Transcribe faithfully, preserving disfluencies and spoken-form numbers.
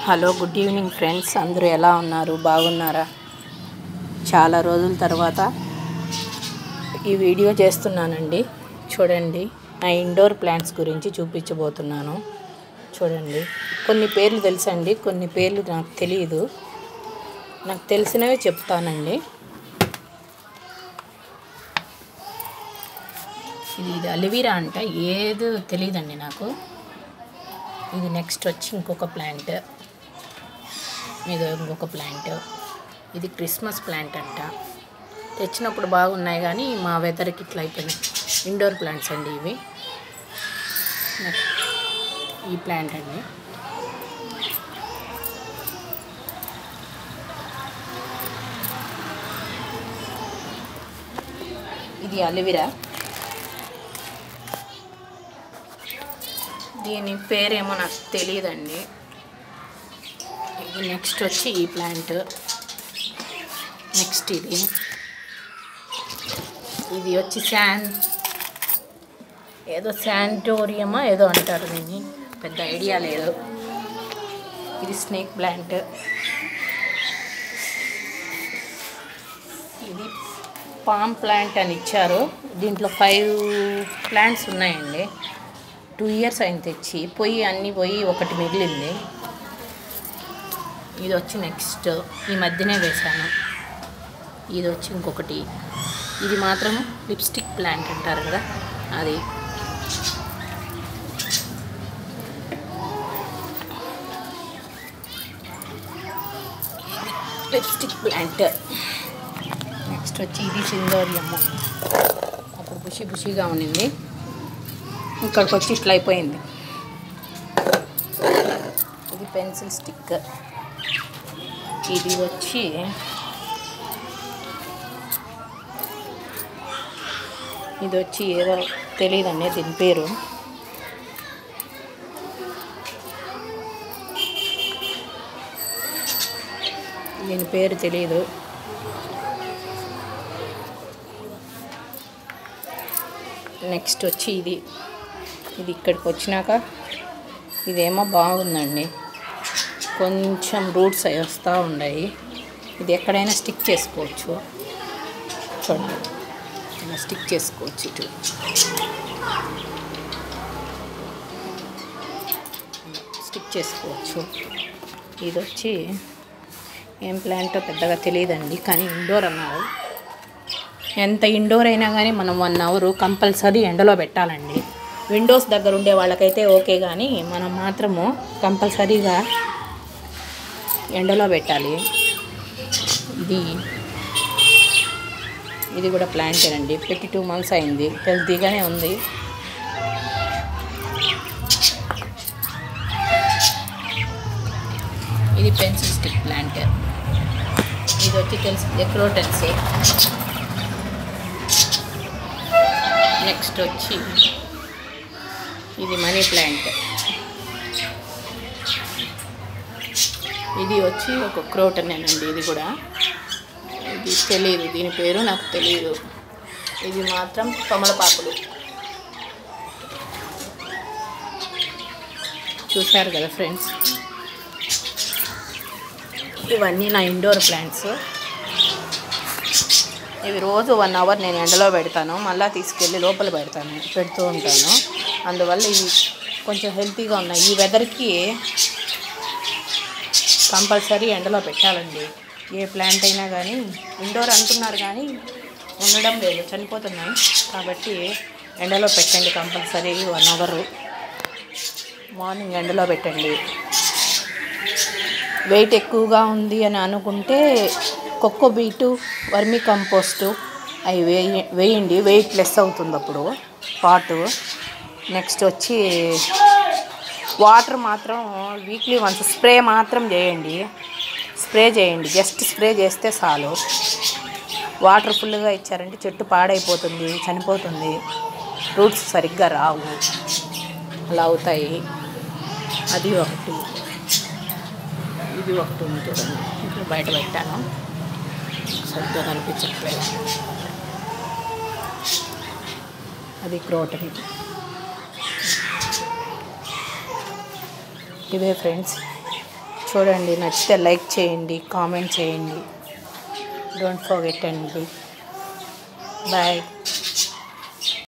Hello good evening friends, అందరూ ఎలా ఉన్నారు? బాగున్నారా? చాలా రోజుల తర్వాత ఈ వీడియో చేస్తున్నానండి. చూడండి, నా ఇండోర్ ప్లాంట్స్ గురించి చూపించబోతున్నాను. చూడండి, కొన్ని పేర్లు తెలుసండి, కొన్ని పేర్లు నాకు తెలియదు. నాకు తెలిసినవి చెప్తానండి. ఇది ఇది అలివీరా అంట, ఏదో తెలియదండి నాకు. ఇది నెక్స్ట్ వచ్చి ఇంకొక ప్లాంట్, ఇది ఇంకొక ప్లాంట్. ఇది క్రిస్మస్ ప్లాంట్ అంట. తెచ్చినప్పుడు బాగున్నాయి కానీ మా వెదర్కి ఇట్లా అయిపోయినాయి. ఇండోర్ ప్లాంట్స్ అండి ఇవి. ఈ ప్లాంట్ అండి, ఇది అలివీరా. దీని పేరేమో నాకు తెలియదండి. ఇది నెక్స్ట్ వచ్చి ఈ ప్లాంట్. నెక్స్ట్ ఇది ఇది వచ్చి శాన్ ఏదో శాంటోరియమా ఏదో అంటారు, దీన్ని పెద్ద ఐడియా లేదు. ఇది స్నేక్ ప్లాంట్. ఇది పామ్ ప్లాంట్ అని ఇచ్చారు. దీంట్లో ఫైవ్ ప్లాంట్స్ ఉన్నాయండి. టూ ఇయర్స్ అయింది తెచ్చి, పోయి అన్నీ పోయి ఒకటి మిగిలింది. ఇది వచ్చి నెక్స్ట్ ఈ మధ్యనే వేశాను. ఇది వచ్చి ఇంకొకటి. ఇది మాత్రం లిప్స్టిక్ ప్లాంట్ అంటారు కదా, అది. Lipstick plant. నెక్స్ట్ వచ్చి ఇది సిందోరియము. అప్పుడు బుషి బుషిగా ఉండింది, ఇక్కడికి వచ్చి ఇట్లా అయిపోయింది. ఇది పెన్సిల్ స్టిక్. ఇది వచ్చి ఇది వచ్చి ఏదో తెలియదండి దీని పేరు. దీని పేరు తెలియదు. నెక్స్ట్ వచ్చి ఇది ఇది ఇక్కడికి వచ్చినాక ఇదేమో బాగుందండి, కొంచెం రూట్స్ అవి వస్తూ ఉన్నాయి. ఇది ఎక్కడైనా స్టిక్ చేసుకోవచ్చు. చూడండి, ఇలా స్టిక్ చేసుకోవచ్చు. ఇటు స్టిక్ చేసుకోవచ్చు. ఇది వచ్చి ఏం ప్లాంటో పెద్దగా తెలియదండి, కానీ ఇండోర్ అన్నారు. ఎంత ఇండోర్ అయినా కానీ మనం వన్ అవర్ కంపల్సరీ ఎండలో పెట్టాలండి. విండోస్ దగ్గర ఉండే వాళ్ళకైతే ఓకే, కానీ మనం మాత్రము కంపల్సరీగా ఎండలో పెట్టాలి. ఇది ఇది కూడా ప్లాంటేనండి. పెట్టి టూ మంత్స్ అయింది, హెల్తీగానే ఉంది. ఇది పెన్సిల్ స్టిక్ ప్లాంట్. ఇది వచ్చి తెలుసు ఎక్రోటెన్సీ. నెక్స్ట్ వచ్చి ఇది మనీ ప్లాంట్. ఇది వచ్చి ఒక క్రోటనేనండి. ఇది కూడా ఇది తెలియదు, దీని పేరు నాకు తెలియదు. ఇది మాత్రం కమలపాకులు. చూశారు కదా ఫ్రెండ్స్, ఇవన్నీ నా ఇండోర్ ప్లాంట్స్. ఇవి రోజు వన్ అవర్ నేను ఎండలో పెడతాను, మళ్ళీ తీసుకెళ్ళి లోపల పెడతాను పెడుతూ ఉంటాను. అందువల్ల ఇవి కొంచెం హెల్తీగా ఉన్నాయి. ఈ వెదర్కి కంపల్సరీ ఎండలో పెట్టాలండి ఏ ప్లాంట్ అయినా కానీ. ఇండోర్ అంటున్నారు కానీ ఉండడం లేదు, చనిపోతున్నాయి. కాబట్టి ఎండలో పెట్టండి కంపల్సరీ వన్ అవరు. మార్నింగ్ ఎండలో పెట్టండి. వెయిట్ ఎక్కువగా ఉంది అని అనుకుంటే కొక్కో బీటు, వర్మీ కంపోస్టు అవి వేయ వేయండి వెయిట్ లెస్ అవుతుంది అప్పుడు పాటు. నెక్స్ట్ వచ్చి వాటర్ మాత్రం వీక్లీ వన్స్ స్ప్రే మాత్రం చేయండి. స్ప్రే చేయండి, జస్ట్ స్ప్రే చేస్తే చాలు. వాటర్ ఫుల్గా ఇచ్చారంటే చెట్టు పాడైపోతుంది, చనిపోతుంది, రూట్స్ సరిగ్గా రావు, అలా అవుతాయి. అది ఒకటి. ఇది ఒకటి ఉంటుంది, ఇప్పుడు బయట పెట్టాను, సరిగ్గా కనిపించట్లేదు. అది క్రోటన్. ఇవే ఫ్రెండ్స్ చూడండి, నచ్చితే లైక్ చేయండి, కామెంట్ చేయండి. డోంట్ ఫర్గెట్ అండి. బాయ్.